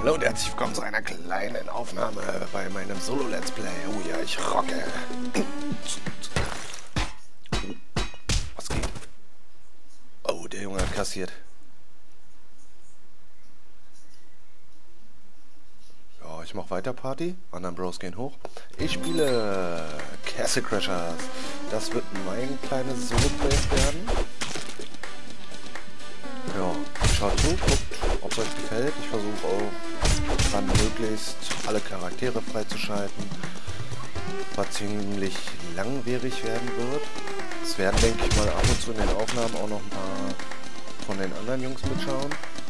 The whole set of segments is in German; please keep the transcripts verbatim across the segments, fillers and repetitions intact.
Hallo und herzlich willkommen zu einer kleinen Aufnahme bei meinem Solo-Let's Play. Oh ja, ich rocke. Was geht? Oh, der Junge hat kassiert. Ja, ich mach weiter Party. Anderen Bros gehen hoch. Ich spiele Castle Crashers. Das wird mein kleines Solo-Projekt werden. Ja, schaut zu, guckt, ob es euch gefällt. Ich versuche auch dann möglichst alle Charaktere freizuschalten, was ziemlich langwierig werden wird. Es werden, denke ich mal, ab und zu in den Aufnahmen auch noch ein paar von den anderen Jungs mitschauen.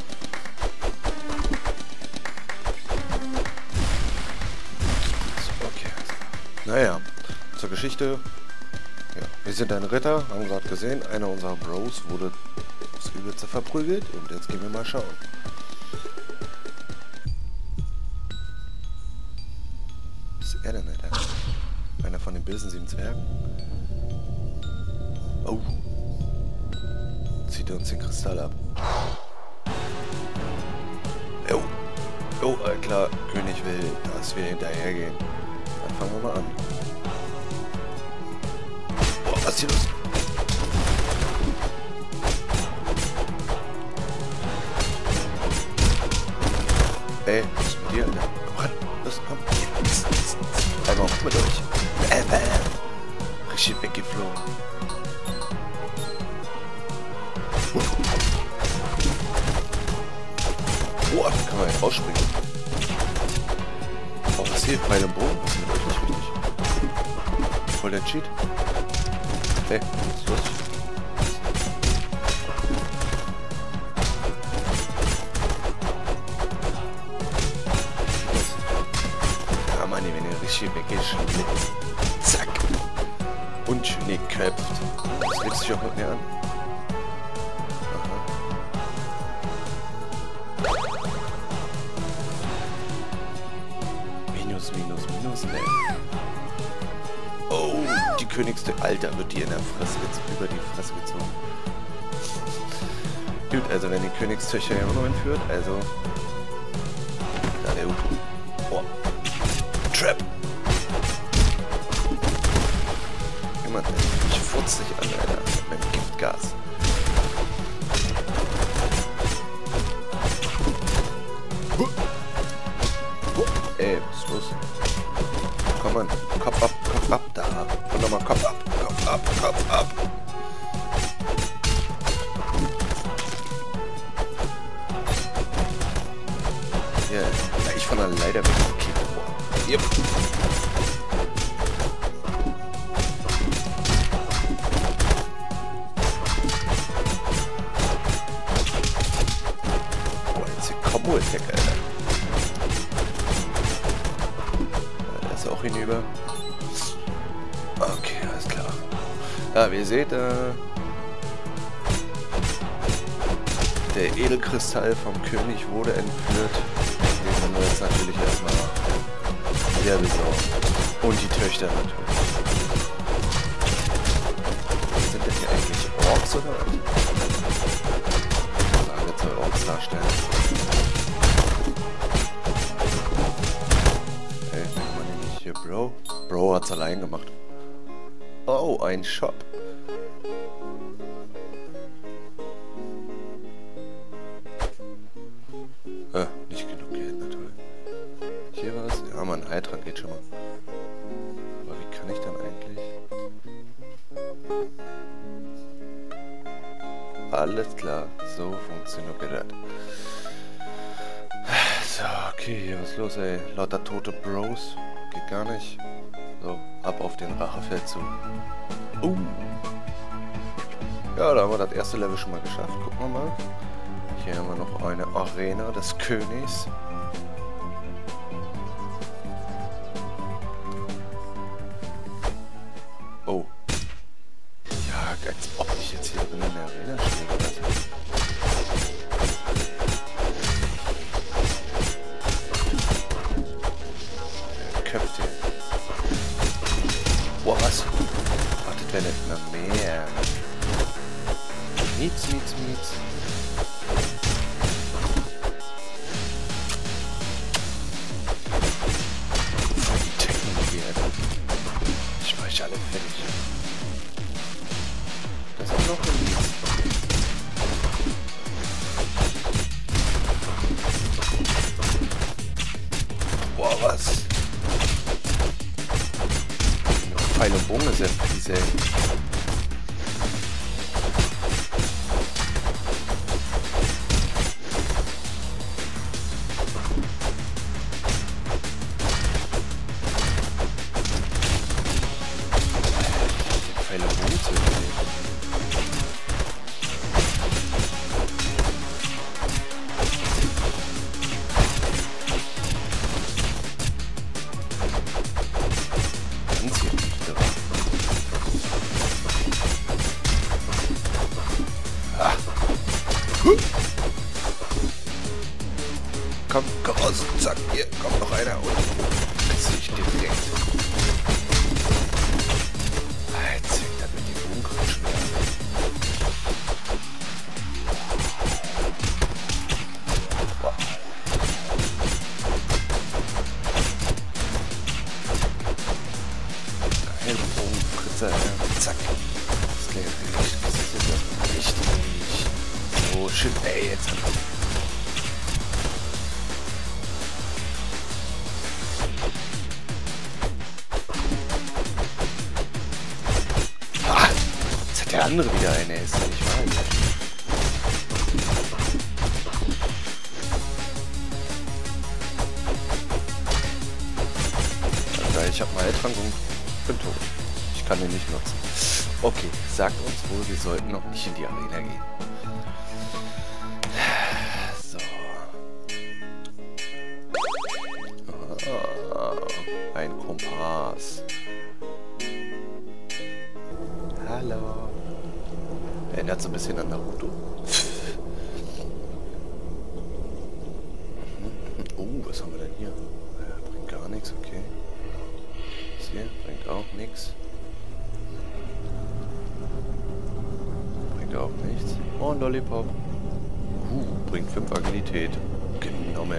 Okay. Naja, zur Geschichte. Ja, wir sind ein Ritter, haben gerade gesehen, einer unserer Bros wurde das Übelste verprügelt und jetzt gehen wir mal schauen. Was ist er denn, Alter? Einer von den bösen sieben Zwergen? Oh. Zieht er uns den Kristall ab. Jo. Jo, äh, klar, König will, dass wir hinterhergehen. Dann fangen wir mal an. Boah, was ist hier los? Ey, was ist mit dir, Alter? Komm ran, los, komm. Einmal hoch mit euch. Bäh, bäh. Richtig weggeflogen. Oh, da kann man ja rausspringen. Oh, was hier? Pfeil und Bogen? Was ist mit euch nicht richtig? Voll der Cheat. Hey, was ist los? Richtig weggeschnitten. Zack. Und schön geköpft. Das legst dich auch mit mir an. Aha. Minus, minus, minus, ne. Oh, die Königste. Alter, wird die in der Fresse jetzt über die Fresse gezogen. Gut, also wenn die Königstöchter ja auch noch entführt, also. Da der Hut. Oh. Trap! Mann, ich furze dich an, Alter, mit meinem Giftgas. Huh. Huh. Ey, was ist los? Komm an, Kopf ab, Kopf ab, da. Und nochmal Kopf ab, Kopf ab, Kopf ab. Ja, yeah. Ich von der Leiter weggekickt. Yep. Combo-Attack, Alter. Ja, der ist auch hinüber. Okay, alles klar. Ja, wie ihr seht, äh, der Edelkristall vom König wurde entführt. Den können wir jetzt natürlich erstmal wieder besorgen. Und die Töchter natürlich. Sind das hier eigentlich Orks oder was? Frage soll Orks darstellen. Bro? Bro hat's allein gemacht. Oh, ein Shop. Äh, nicht genug Geld, natürlich. Hier was? Ja, man, Heiltrank geht schon mal. Aber wie kann ich dann eigentlich? Alles klar, so funktioniert das. So, okay, hier was ist los, ey? Lauter tote Bros. Geht gar nicht. So, ab auf den Rachefeldzug. Uh. Ja, da haben wir das erste Level schon mal geschafft. Gucken wir mal. Hier haben wir noch eine Arena des Königs. Oh. Ja, als ob ich jetzt hier drin in der Arena stehe. Köpft ihr. Boah, was? Wartet, wenn nicht mal mehr. Mietz, mietz, mietz. fertig. Das ist noch ein Lied. Boah, was? Pfeil und Bogen ist ja fies, ey. Pfeil und Bogen zu nehmen. Komm, komm raus, zack, hier, kommt noch einer und das sehe ich direkt. Jetzt hängt das mit dem Bogen schwer. Wow. Geil, Bogenfritzer, ja, zack. Das klingt richtig, das ist ja richtig. So, shit, ey, jetzt hat er. Der andere wieder eine, ist ja nicht wahr. Also ich habe mal Heiltrank und bin tot. Ich kann den nicht nutzen. Okay, sagt uns wohl, wir sollten noch nicht in die Arena gehen. So. Ah, ein Kompass. Hallo. Erinnert so ein bisschen an Naruto. Oh, was haben wir denn hier? Ja, bringt gar nichts, okay. Das hier bringt auch nichts. Bringt auch nichts. Oh, ein Lollipop. Uh, bringt fünf Agilität. Genommen.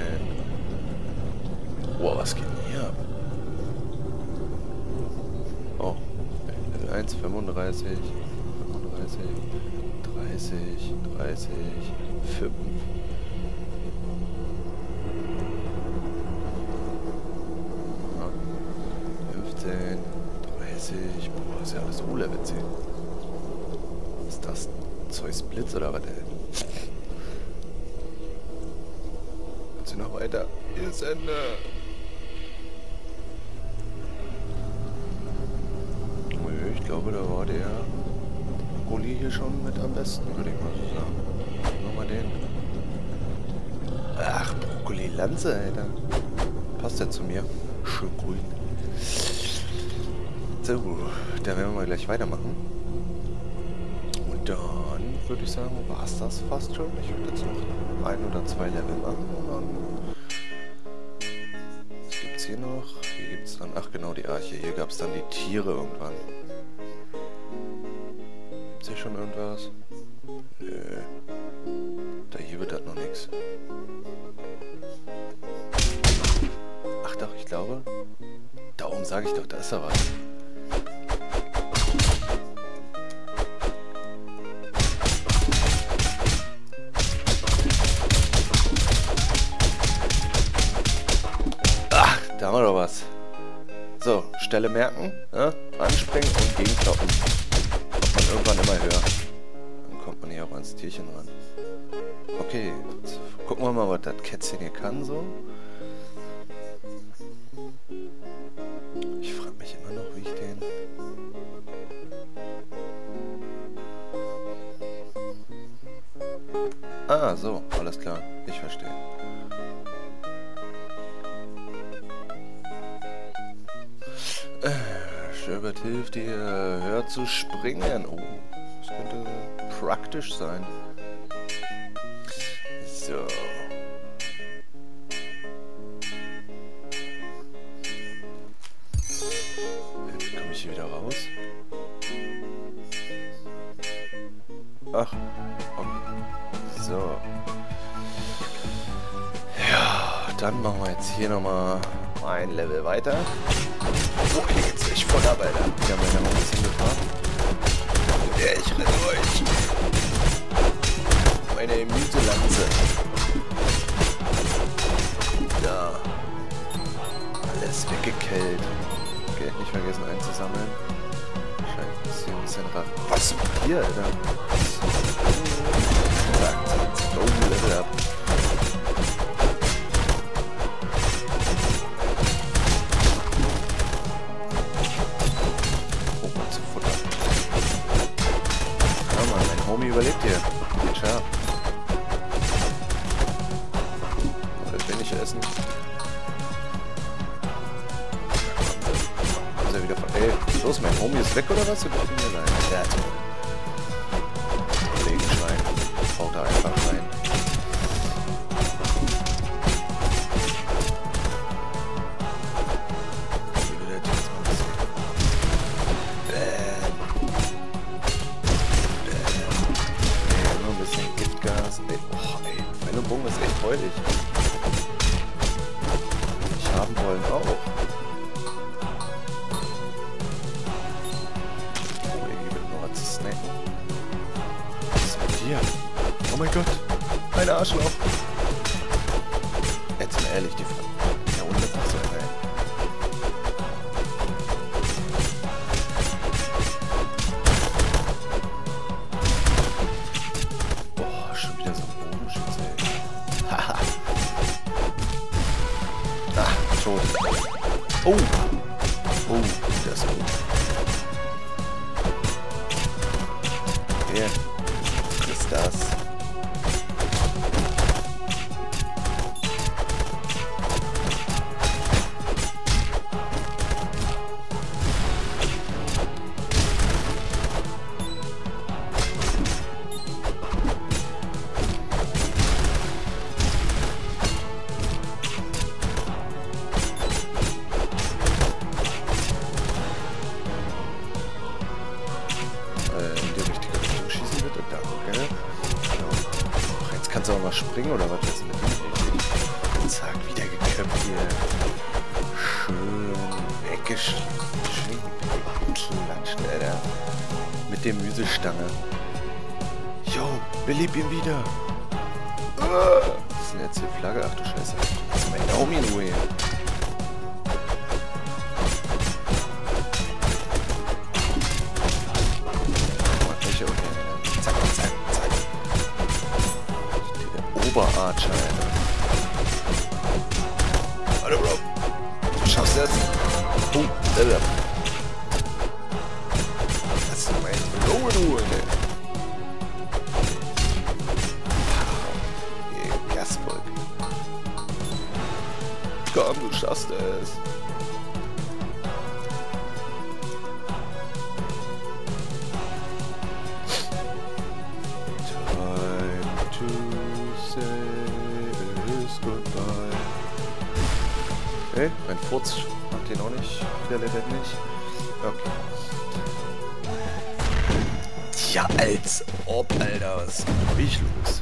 Wow, was geht denn hier ab? Oh, Level eins, fünfunddreißig. dreißig, dreißig, fünf. fünfzehn, dreißig. Boah, ist ja alles so Level zehn. Was ist das? Zeus Blitz oder was, ey? Kannst du noch weiter? Hier ist Ende. Ich glaube, da war der Brokkoli hier schon mit am besten, würde ich mal so sagen. Nochmal den. Ach, Brokkoli-Lanze, Alter. Passt ja zu mir. Schön grün. So, da werden wir mal gleich weitermachen. Und dann würde ich sagen, war es das fast schon. Ich würde jetzt noch ein oder zwei Level machen und dann... Was gibt's hier noch? Hier gibt's dann... Ach genau, die Arche. Hier gab es dann die Tiere irgendwann. Ist hier schon irgendwas? Nö. Da hier wird das noch nichts. Ach doch, ich glaube. Da oben sage ich doch, da ist da was. Ach, da haben wir doch was. So, Stelle merken, ja? Anspringen und gegenkloppen. Irgendwann immer höher. Dann kommt man hier auch ans Tierchen ran. Okay, jetzt gucken wir mal, was das Kätzchen hier kann so. Ich frage mich immer noch, wie ich den... Ah, so, alles klar. Ich verstehe. Sherbert hilft dir, hör zu springen. Oh, das könnte praktisch sein. So. Jetzt komme ich hier wieder raus. Ach, okay. So. Ja, dann machen wir jetzt hier nochmal ein Level weiter. Oh, hier geht's nicht. voll ab, Alter. Wieder meine Homies hingefahren. Ja, ich rette euch. Meine Mythe-Lanze. Da. Alles weggekellt. Geld nicht vergessen einzusammeln. Scheint ein bisschen, ein bisschen rar. Was? Hier, Alter. Zack, zack, zack. Oh, Level up. Homie überlebt hier. Geht scharf. Das will ich essen. Haben sie wieder ver... Ey, los, mein Homie ist weg oder was? Wir brauchen hier rein. Der hat Kollegenschwein. Haut da einfach rein. Wie will der Typ jetzt mal was sehen? Bäm. Giftgas. Ey, oh, ey, meine Bogen ist echt freudig. Ich haben wollen auch. Oh, ihr gibt noch was zu snacken. Was ist mit dir? Oh mein Gott, ein Arschloch. Jetzt mal ehrlich, die Frage. Ja, und das ist so geil. Tot. Oh! Oh, das ist gut. Hier. Was ist das? Kannst du auch mal springen oder was ist mit dem? Zack, wieder geköpft hier. Schön weggeklatscht, Alter. Mit der Müselstange. Jo, beleib ihn wieder. Was ist denn jetzt die Flagge? Ach du Scheiße. Das ist mein Homie in Ruhe. Oberarcher, Alter. Hallo, Bro. Du schaffst das. Oh, Level up. Das ist mein Blow, du, Alter. Wow. Gasburg. Komm, du schaffst es. Okay, mein Furz macht den auch nicht wieder lebendig. Okay. Tja, als ob, Alter, was ist denn ruhig los?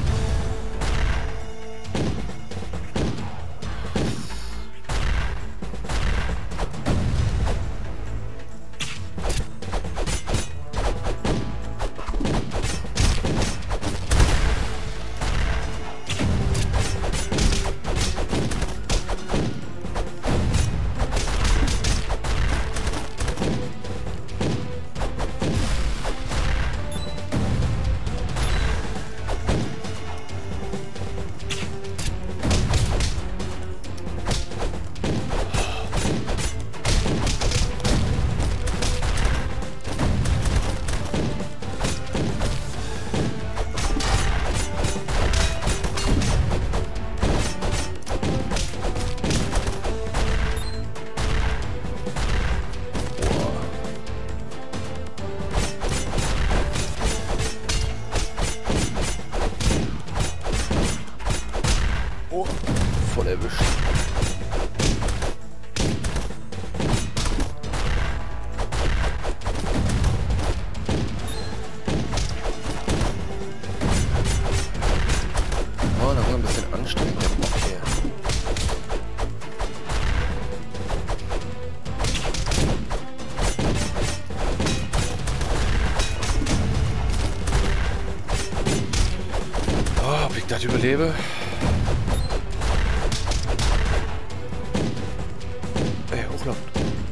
Oh, voll erwischt. Oh, da war ein bisschen anstrengend, der Bock hier. das überlebe. Ey, hochlaufen.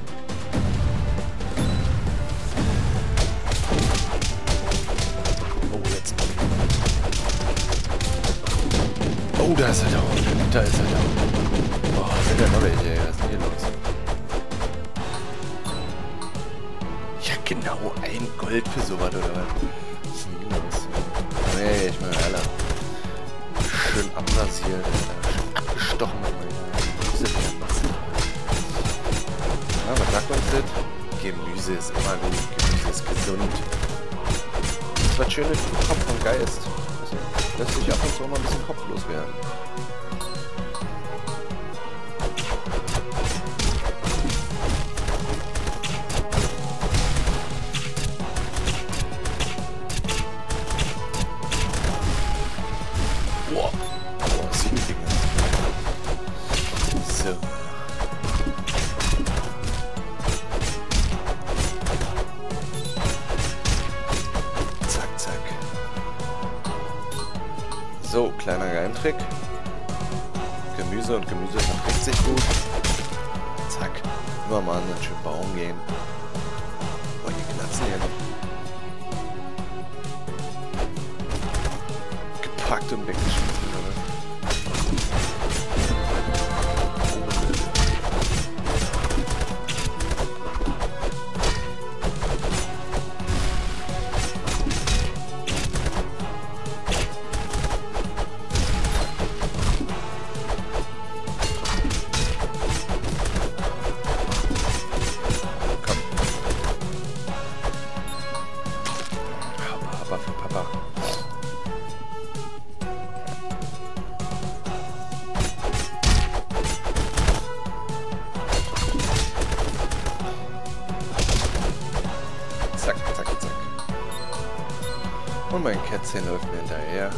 Oh, jetzt. Oh, da ist er da. Da ist er da. Oh, sind ja noch welche, ey. Was ist denn hier los? Ja, genau. Ein Gold für sowas, oder was? Was ist denn hier los? Nee, ich meine, Alter. Schön abrasiert, Alter. Schön abgestochen mit meiner Gemüse. Ja, was sagt uns das? Gemüse ist immer gut. Gemüse ist gesund. Das war schön mit Kopf und Geist. Also, lässt sich ab und zu auch mal ein bisschen kopflos werden. Boah, boah, sieben Dinge. So. Zack, zack. So, kleiner Geheimtrick. Gemüse und Gemüse verträgt sich gut. Zack. Immer mal an einen schönen Baum gehen. Oh, die knatzen hier noch. Gepackt und weggeschmissen, oder? Papa für Papa. Zack, zack, zack. Und mein Kätzchen läuft mir hinterher.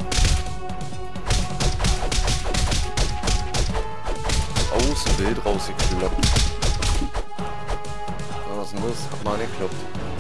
Aus dem Bild rausgekloppt. Was ist denn los? Hab mal gekloppt.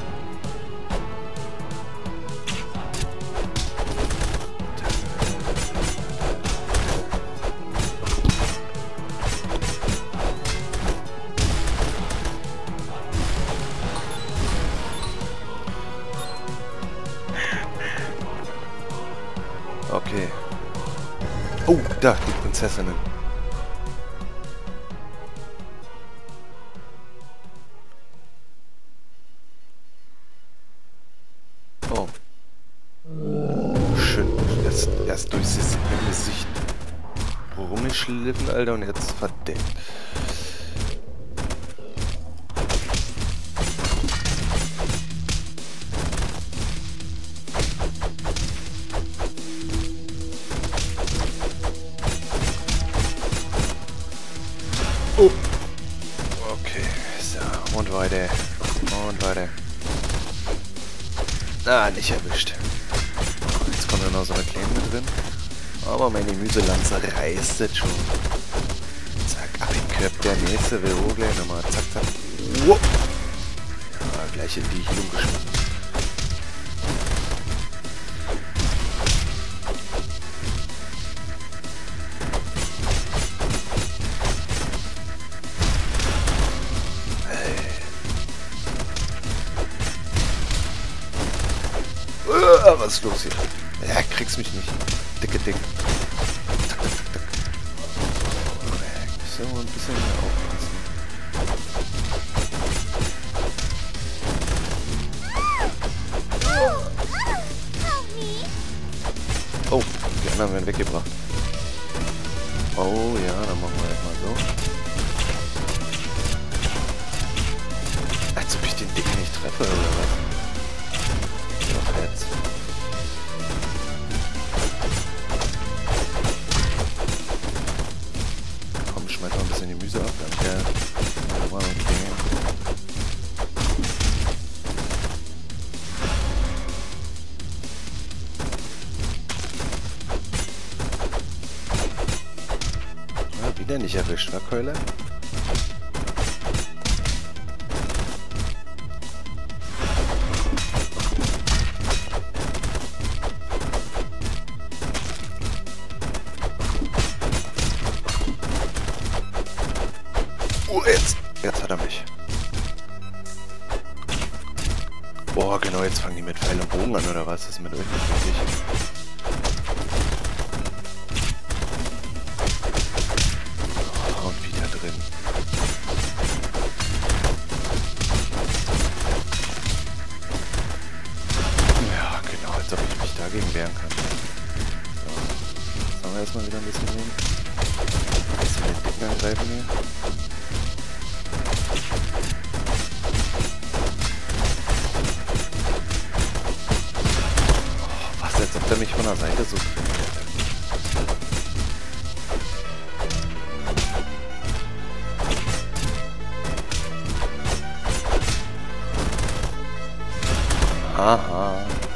Okay. Oh, da, die Prinzessinnen. Oh. Schön. Erst, erst durchs Gesicht rumgeschliffen, Alter, und jetzt verdeckt. Oh. Okay, so, und weiter. Und weiter. Ah, nicht erwischt. Jetzt kommt ja noch so eine kleine mit drin. Aber meine Gemüselanze reißt jetzt schon. Zack, abgeköpft. Der nächste will auch gleich nochmal. Zack, zack. Wow. Ja, gleich in die Hilung geschmissen. Was ist los hier? Ja, kriegst mich nicht. Dicke Ding. Tack, tack, tack, tack. So, ein bisschen mehr aufpassen. Oh, die anderen werden weggebracht. Oh ja, dann machen wir jetzt mal so. Als ob ich den Dicken nicht treffe, oder was? Doch jetzt. Komm, schmeiß mal ein bisschen Gemüse ab, danke. Okay. Ja, wieder nicht erwischt, wa, Keule? Oh, jetzt. Jetzt hat er mich. Boah, genau, jetzt fangen die mit Pfeil und Bogen an, oder was? Das ist mit euch nicht richtig. Oh, und wieder drin. Ja, genau, als ob ich mich dagegen wehren kann. So. Jetzt haben wir erstmal wieder ein bisschen nehmen. Ein bisschen den Dicken angreifen hier. Als ob der mich von der Seite so findet. Aha.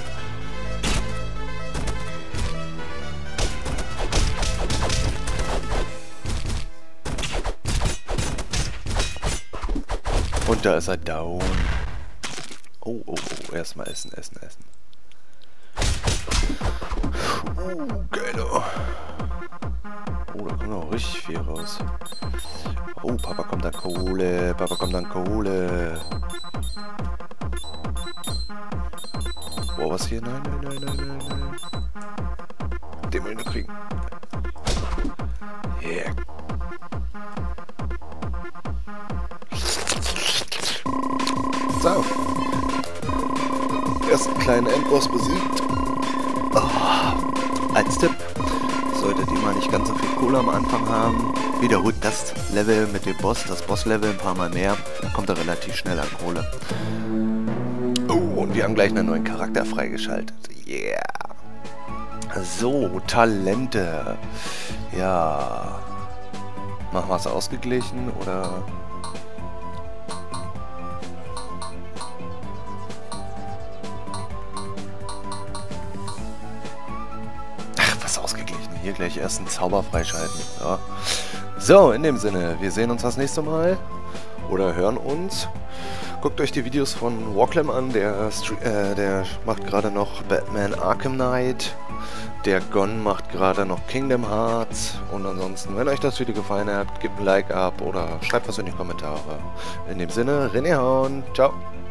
Und da ist er down. Oh, oh, oh. Erstmal essen, essen, essen. Uh, geil. Oh, da kommt noch richtig viel raus. Oh, Papa kommt an Kohle. Papa kommt an Kohle. Boah, was hier? Nein, nein, nein, nein, nein, nein. Den will ich nur kriegen. Yeah. So. Ersten kleinen Endboss besiegt. Oh, als Tipp, solltet ihr mal nicht ganz so viel Kohle am Anfang haben, wiederholt das Level mit dem Boss, das Boss-Level ein paar Mal mehr, dann kommt er relativ schnell an Kohle. Oh, und wir haben gleich einen neuen Charakter freigeschaltet. Yeah! So, Talente. Ja. Machen wir es ausgeglichen, oder... ausgeglichen. Hier gleich erst einen Zauber freischalten. Ja. So, in dem Sinne, wir sehen uns das nächste Mal. Oder hören uns. Guckt euch die Videos von Warclam an. Der, äh, der macht gerade noch Batman Arkham Knight. Der Gon macht gerade noch Kingdom Hearts. Und ansonsten, wenn euch das Video gefallen hat, gebt ein Like ab oder schreibt was in die Kommentare. In dem Sinne, reingehauen. Ciao.